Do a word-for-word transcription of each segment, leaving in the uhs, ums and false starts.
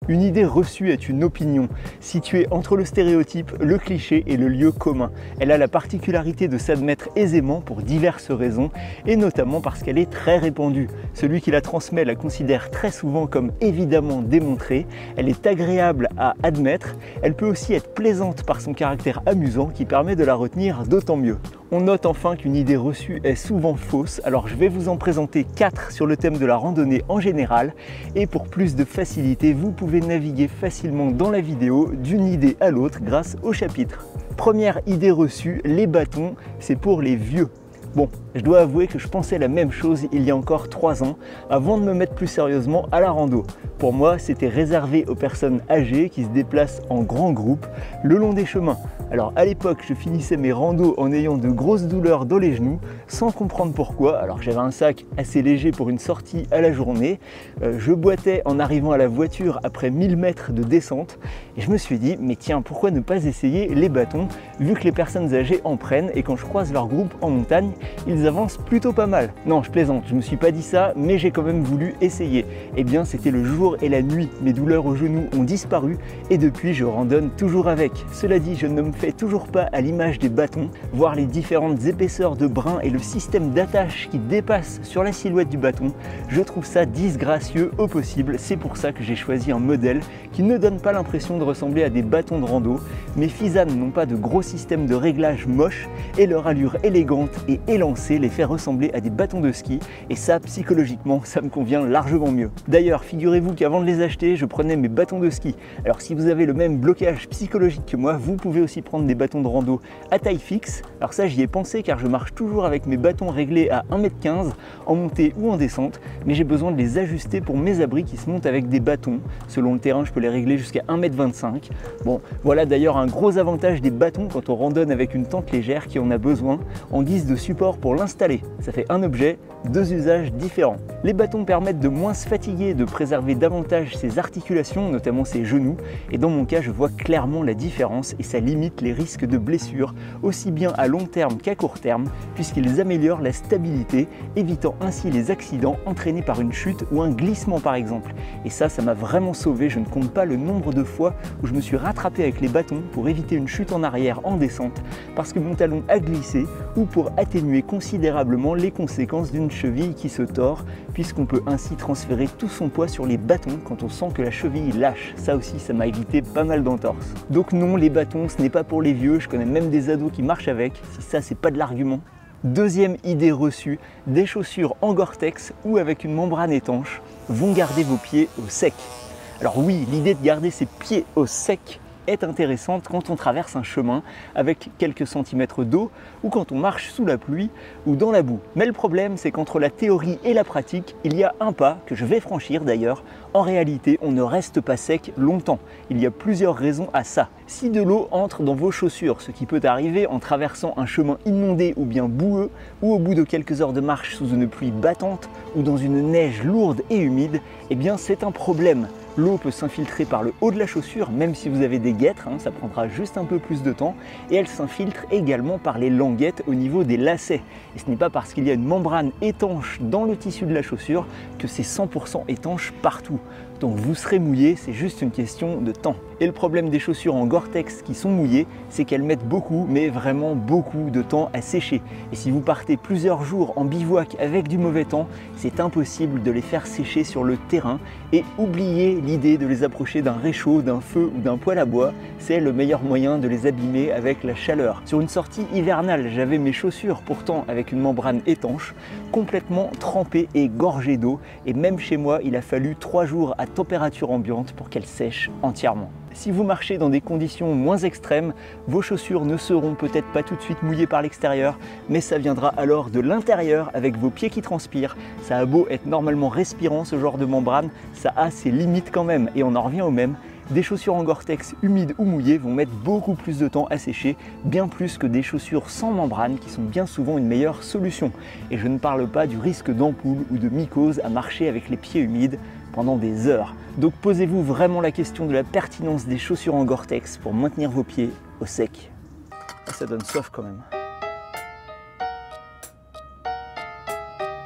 Une idée reçue est une opinion, située entre le stéréotype, le cliché et le lieu commun. Elle a la particularité de s'admettre aisément pour diverses raisons, et notamment parce qu'elle est très répandue. Celui qui la transmet la considère très souvent comme évidemment démontrée, elle est agréable à admettre, elle peut aussi être plaisante par son caractère amusant qui permet de la retenir d'autant mieux. On note enfin qu'une idée reçue est souvent fausse, alors je vais vous en présenter quatre sur le thème de la randonnée en général, et pour plus de facilité, vous pouvez naviguer facilement dans la vidéo d'une idée à l'autre grâce au chapitre. Première idée reçue, les bâtons, c'est pour les vieux. Bon, je dois avouer que je pensais la même chose il y a encore trois ans, avant de me mettre plus sérieusement à la rando. Pour moi, c'était réservé aux personnes âgées qui se déplacent en grands groupes le long des chemins. Alors à l'époque, je finissais mes randos en ayant de grosses douleurs dans les genoux, sans comprendre pourquoi. Alors j'avais un sac assez léger pour une sortie à la journée, euh, je boitais en arrivant à la voiture après mille mètres de descente, et je me suis dit, mais tiens, pourquoi ne pas essayer les bâtons, vu que les personnes âgées en prennent, et quand je croise leur groupe en montagne, ils avancent plutôt pas mal. Non, je plaisante, je me suis pas dit ça, mais j'ai quand même voulu essayer. Eh bien, c'était le jour et la nuit. Mes douleurs aux genoux ont disparu et depuis, je randonne toujours avec. Cela dit, je ne me fais toujours pas à l'image des bâtons. Voir les différentes épaisseurs de brins et le système d'attache qui dépasse sur la silhouette du bâton, je trouve ça disgracieux au possible. C'est pour ça que j'ai choisi un modèle qui ne donne pas l'impression de ressembler à des bâtons de rando. Mes Fisan n'ont pas de gros système de réglage moche et leur allure élégante et élancée les fait ressembler à des bâtons de ski, et ça, psychologiquement, ça me convient largement mieux. D'ailleurs, figurez-vous qu'avant de les acheter, je prenais mes bâtons de ski. Alors si vous avez le même blocage psychologique que moi, vous pouvez aussi prendre des bâtons de rando à taille fixe. Alors ça, j'y ai pensé car je marche toujours avec mes bâtons réglés à un mètre quinze en montée ou en descente, mais j'ai besoin de les ajuster pour mes abris qui se montent avec des bâtons. Selon le terrain, je peux les régler jusqu'à un mètre vingt-cinq. Bon, voilà d'ailleurs un gros avantage des bâtons quand on randonne avec une tente légère qui en a besoin en guise de support pour l'installer. Ça fait un objet, deux usages différents. Les bâtons permettent de moins se fatiguer, de préserver davantage ses articulations, notamment ses genoux, et dans mon cas, je vois clairement la différence et ça limite les risques de blessures, aussi bien à long terme qu'à court terme, puisqu'ils améliorent la stabilité, évitant ainsi les accidents entraînés par une chute ou un glissement par exemple. Et ça, ça m'a vraiment sauvé, je ne compte pas le nombre de fois où je me suis rattrapé avec les bâtons pour éviter une chute en arrière en descente, parce que mon talon a glissé, ou pour atténuer considérablement les conséquences d'une cheville qui se tord, puisqu'on peut ainsi transférer tout son poids sur les bâtons quand on sent que la cheville lâche. Ça aussi, ça m'a évité pas mal d'entorses. Donc non, les bâtons, ce n'est pas pour les vieux, je connais même des ados qui marchent avec, si ça c'est pas de l'argument. Deuxième idée reçue, des chaussures en Gore-Tex ou avec une membrane étanche vont garder vos pieds au sec. Alors oui, l'idée de garder ses pieds au sec est intéressante quand on traverse un chemin avec quelques centimètres d'eau ou quand on marche sous la pluie ou dans la boue. Mais le problème, c'est qu'entre la théorie et la pratique, il y a un pas que je vais franchir d'ailleurs. En réalité, on ne reste pas sec longtemps. Il y a plusieurs raisons à ça. Si de l'eau entre dans vos chaussures, ce qui peut arriver en traversant un chemin inondé ou bien boueux, ou au bout de quelques heures de marche sous une pluie battante ou dans une neige lourde et humide, eh bien c'est un problème. L'eau peut s'infiltrer par le haut de la chaussure, même si vous avez des guêtres, hein, ça prendra juste un peu plus de temps, et elle s'infiltre également par les languettes au niveau des lacets. Et ce n'est pas parce qu'il y a une membrane étanche dans le tissu de la chaussure que c'est cent pour cent étanche partout. Donc vous serez mouillé, c'est juste une question de temps. Et le problème des chaussures en Gore-Tex qui sont mouillées, c'est qu'elles mettent beaucoup, mais vraiment beaucoup de temps à sécher. Et si vous partez plusieurs jours en bivouac avec du mauvais temps, c'est impossible de les faire sécher sur le terrain. Et oubliez l'idée de les approcher d'un réchaud, d'un feu ou d'un poêle à bois, c'est le meilleur moyen de les abîmer avec la chaleur. Sur une sortie hivernale, j'avais mes chaussures pourtant avec une membrane étanche, complètement trempées et gorgées d'eau. Et même chez moi, il a fallu trois jours à température ambiante pour qu'elles sèchent entièrement. Si vous marchez dans des conditions moins extrêmes, vos chaussures ne seront peut-être pas tout de suite mouillées par l'extérieur, mais ça viendra alors de l'intérieur avec vos pieds qui transpirent. Ça a beau être normalement respirant ce genre de membrane, ça a ses limites quand même, et on en revient au même. Des chaussures en Gore-Tex humides ou mouillées vont mettre beaucoup plus de temps à sécher, bien plus que des chaussures sans membrane qui sont bien souvent une meilleure solution. Et je ne parle pas du risque d'ampoule ou de mycose à marcher avec les pieds humides pendant des heures. Donc posez-vous vraiment la question de la pertinence des chaussures en Gore-Tex pour maintenir vos pieds au sec. Ça donne soif quand même.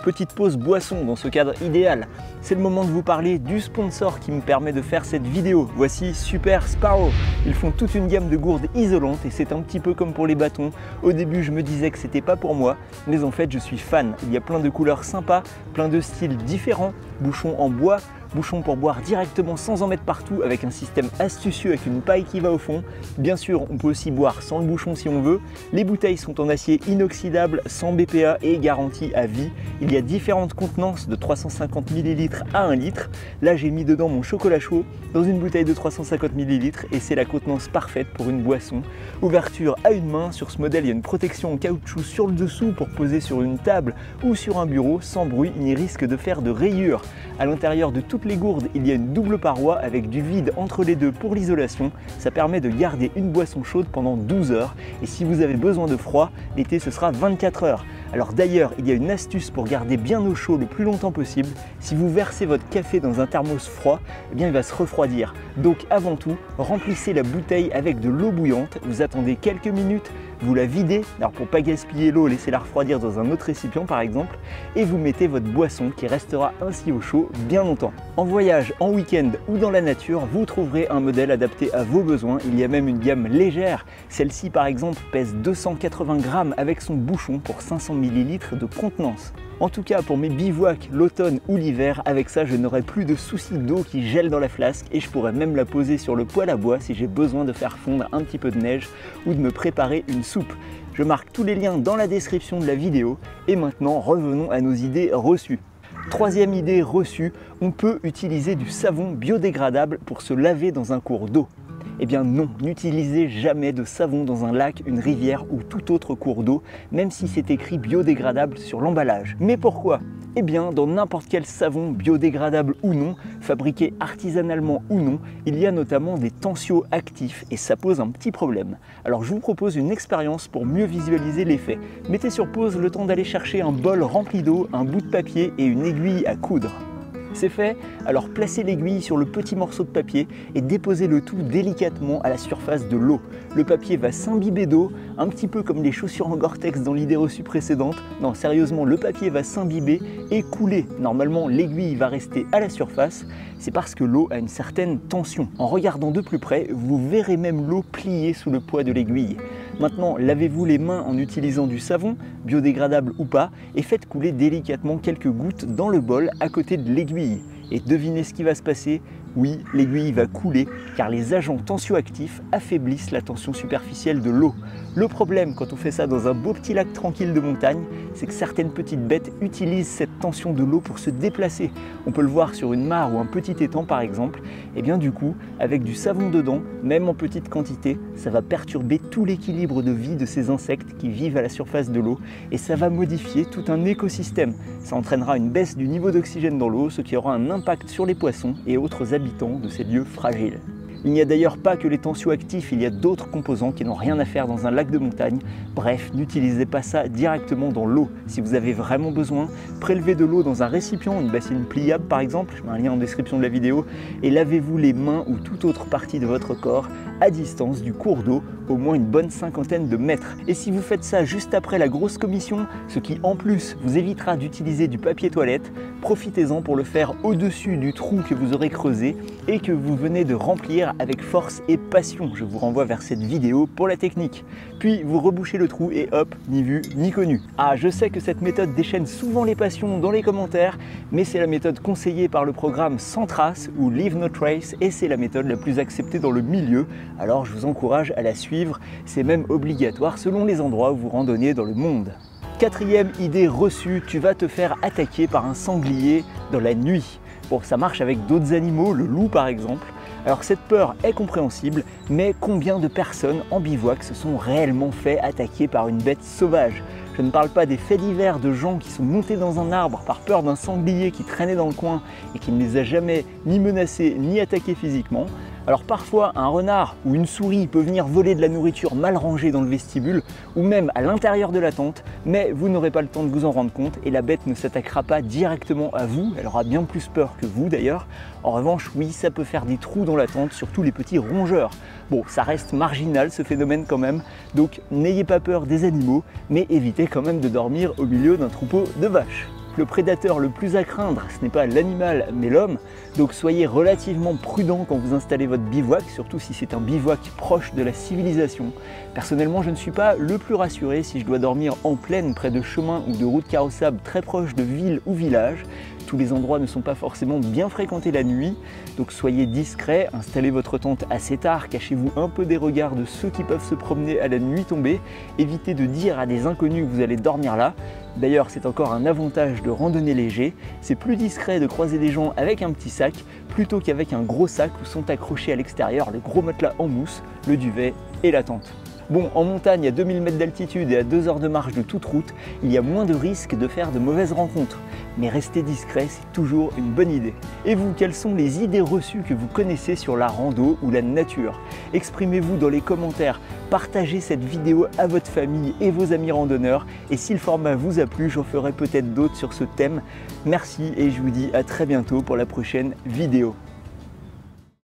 Petite pause boisson dans ce cadre idéal. C'est le moment de vous parler du sponsor qui me permet de faire cette vidéo. Voici Super Sparrow. Ils font toute une gamme de gourdes isolantes et c'est un petit peu comme pour les bâtons. Au début, je me disais que c'était pas pour moi, mais en fait, je suis fan. Il y a plein de couleurs sympas, plein de styles différents, bouchons en bois, bouchons pour boire directement sans en mettre partout avec un système astucieux avec une paille qui va au fond. Bien sûr, on peut aussi boire sans le bouchon si on veut. Les bouteilles sont en acier inoxydable, sans B P A et garantie à vie. Il y a différentes contenances de trois cent cinquante millilitres à un litre. Là, j'ai mis dedans mon chocolat chaud dans une bouteille de trois cent cinquante millilitres et c'est la contenance parfaite pour une boisson. Ouverture à une main. Sur ce modèle, il y a une protection en caoutchouc sur le dessous pour poser sur une table ou sur un bureau sans bruit ni risque de faire de rayures. À l'intérieur de toutes les gourdes, il y a une double paroi avec du vide entre les deux pour l'isolation. Ça permet de garder une boisson chaude pendant douze heures et si vous avez besoin de froid, l'été ce sera vingt-quatre heures. Alors d'ailleurs, il y a une astuce pour garder bien au chaud le plus longtemps possible. Si vous versez votre café dans un thermos froid, eh bien il va se refroidir. Donc avant tout, remplissez la bouteille avec de l'eau bouillante. Vous attendez quelques minutes, vous la videz. Alors pour pas gaspiller l'eau, laissez-la refroidir dans un autre récipient par exemple. Et vous mettez votre boisson qui restera ainsi au chaud bien longtemps. En voyage, en week-end ou dans la nature, vous trouverez un modèle adapté à vos besoins. Il y a même une gamme légère. Celle-ci par exemple pèse deux cent quatre-vingts grammes avec son bouchon pour cinq cents millilitres de contenance. En tout cas pour mes bivouacs, l'automne ou l'hiver, avec ça je n'aurai plus de soucis d'eau qui gèle dans la flasque et je pourrais même la poser sur le poêle à bois si j'ai besoin de faire fondre un petit peu de neige ou de me préparer une soupe. Je marque tous les liens dans la description de la vidéo et maintenant revenons à nos idées reçues. Troisième idée reçue, on peut utiliser du savon biodégradable pour se laver dans un cours d'eau. Eh bien non, n'utilisez jamais de savon dans un lac, une rivière ou tout autre cours d'eau, même si c'est écrit biodégradable sur l'emballage. Mais pourquoi ? Eh bien, dans n'importe quel savon, biodégradable ou non, fabriqué artisanalement ou non, il y a notamment des tensioactifs et ça pose un petit problème. Alors je vous propose une expérience pour mieux visualiser l'effet. Mettez sur pause le temps d'aller chercher un bol rempli d'eau, un bout de papier et une aiguille à coudre. C'est fait, alors placez l'aiguille sur le petit morceau de papier et déposez le tout délicatement à la surface de l'eau. Le papier va s'imbiber d'eau, un petit peu comme les chaussures en Gore-Tex dans l'idée reçue précédente. Non, sérieusement, le papier va s'imbiber et couler. Normalement, l'aiguille va rester à la surface. C'est parce que l'eau a une certaine tension. En regardant de plus près, vous verrez même l'eau plier sous le poids de l'aiguille. Maintenant, lavez-vous les mains en utilisant du savon, biodégradable ou pas, et faites couler délicatement quelques gouttes dans le bol à côté de l'aiguille. Et devinez ce qui va se passer. Oui, l'aiguille va couler car les agents tensioactifs affaiblissent la tension superficielle de l'eau. Le problème quand on fait ça dans un beau petit lac tranquille de montagne, c'est que certaines petites bêtes utilisent cette tension de l'eau pour se déplacer. On peut le voir sur une mare ou un petit étang par exemple. Et bien du coup, avec du savon dedans, même en petite quantité, ça va perturber tout l'équilibre de vie de ces insectes qui vivent à la surface de l'eau et ça va modifier tout un écosystème. Ça entraînera une baisse du niveau d'oxygène dans l'eau, ce qui aura un impact sur les poissons et autres habitants de ces lieux fragiles. Il n'y a d'ailleurs pas que les tensioactifs, il y a d'autres composants qui n'ont rien à faire dans un lac de montagne. Bref, n'utilisez pas ça directement dans l'eau. Si vous avez vraiment besoin, prélevez de l'eau dans un récipient, une bassine pliable par exemple, je mets un lien en description de la vidéo, et lavez-vous les mains ou toute autre partie de votre corps à distance du cours d'eau, au moins une bonne cinquantaine de mètres. Et si vous faites ça juste après la grosse commission, ce qui en plus vous évitera d'utiliser du papier toilette, profitez-en pour le faire au-dessus du trou que vous aurez creusé et que vous venez de remplir avec force et passion. Je vous renvoie vers cette vidéo pour la technique. Puis vous rebouchez le trou et hop, ni vu ni connu. Ah, je sais que cette méthode déchaîne souvent les passions dans les commentaires, mais c'est la méthode conseillée par le programme Sans Trace ou Leave No Trace et c'est la méthode la plus acceptée dans le milieu. Alors je vous encourage à la suivre, c'est même obligatoire selon les endroits où vous randonnez dans le monde. Quatrième idée reçue, tu vas te faire attaquer par un sanglier dans la nuit. Bon, ça marche avec d'autres animaux, le loup par exemple. Alors cette peur est compréhensible, mais combien de personnes en bivouac se sont réellement fait attaquer par une bête sauvage ? Je ne parle pas des faits divers de gens qui sont montés dans un arbre par peur d'un sanglier qui traînait dans le coin et qui ne les a jamais ni menacés ni attaqués physiquement. Alors parfois, un renard ou une souris peut venir voler de la nourriture mal rangée dans le vestibule ou même à l'intérieur de la tente, mais vous n'aurez pas le temps de vous en rendre compte et la bête ne s'attaquera pas directement à vous, elle aura bien plus peur que vous d'ailleurs. En revanche, oui, ça peut faire des trous dans la tente, surtout les petits rongeurs. Bon, ça reste marginal ce phénomène quand même, donc n'ayez pas peur des animaux, mais évitez quand même de dormir au milieu d'un troupeau de vaches. Le prédateur le plus à craindre, ce n'est pas l'animal mais l'homme, donc soyez relativement prudent quand vous installez votre bivouac, surtout si c'est un bivouac proche de la civilisation. Personnellement, je ne suis pas le plus rassuré si je dois dormir en plaine près de chemins ou de routes carrossables très proches de villes ou villages. Tous les endroits ne sont pas forcément bien fréquentés la nuit, donc soyez discret, installez votre tente assez tard, cachez-vous un peu des regards de ceux qui peuvent se promener à la nuit tombée, évitez de dire à des inconnus que vous allez dormir là. D'ailleurs, c'est encore un avantage de randonnée léger, c'est plus discret de croiser des gens avec un petit sac plutôt qu'avec un gros sac où sont accrochés à l'extérieur le gros matelas en mousse, le duvet et la tente. Bon, en montagne à deux mille mètres d'altitude et à deux heures de marche de toute route, il y a moins de risques de faire de mauvaises rencontres. Mais rester discret, c'est toujours une bonne idée. Et vous, quelles sont les idées reçues que vous connaissez sur la rando ou la nature? Exprimez-vous dans les commentaires, partagez cette vidéo à votre famille et vos amis randonneurs. Et si le format vous a plu, j'en ferai peut-être d'autres sur ce thème. Merci et je vous dis à très bientôt pour la prochaine vidéo.